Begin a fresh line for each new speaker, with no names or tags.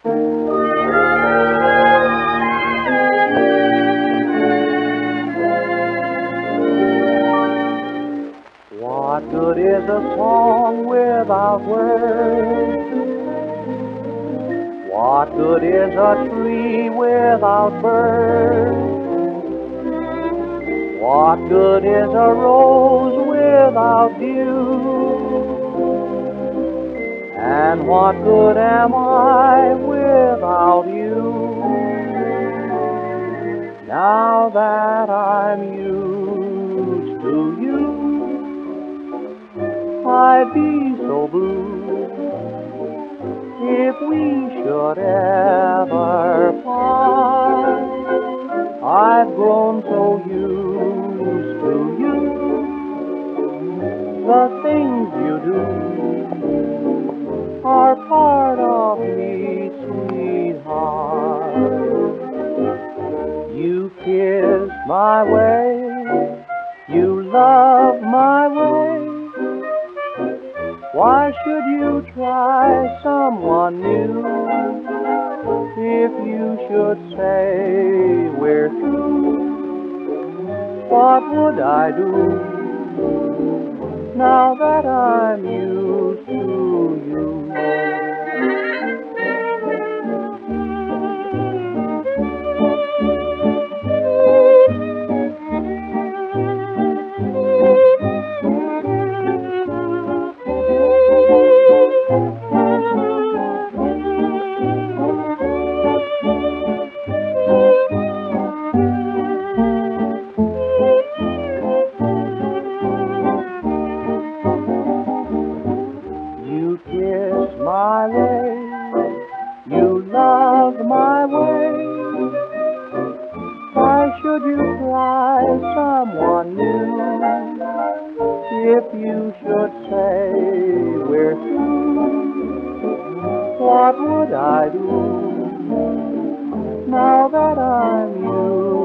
What good is a song without words? What good is a tree without birds? What good is a rose without dew? And what good am I without you? Now that I'm used to you, I'd be so blue if we should ever part. I've grown so used to you, the things you do are part of me, sweetheart. You kiss my way, you love my way. Why should you try someone new? If you should say we're through, what would I do now that I'm used to you? My way, you love my way. Why should you try someone new? If you should say we're through, what would I do now that I'm you?